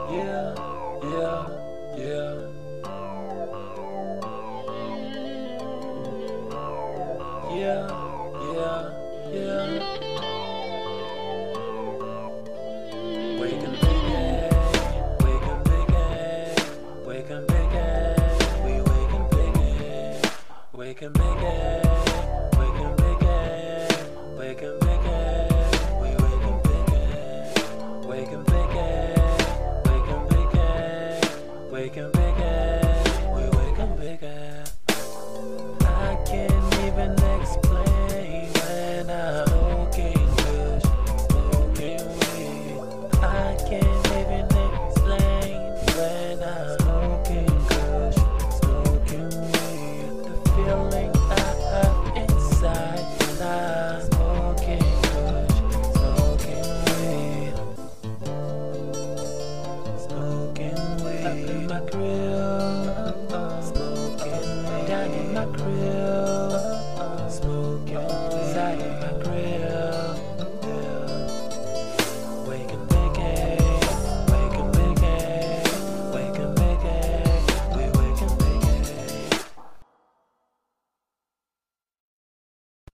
Yeah, yeah, yeah. Yeah, yeah, yeah. Waking big, waking big, waking big, we waking big, waking big, waking big, waking big, we waking big, waking big, waking big, waking big, we waking big. I can't even explain when I'm smoking kush, smoking weed. I can't even explain when I'm smoking kush, smoking weed. The feeling I have inside when I'm smoking kush, smoking weed. Smoking weed. Up in my grill, smoking weed. Down in my grill.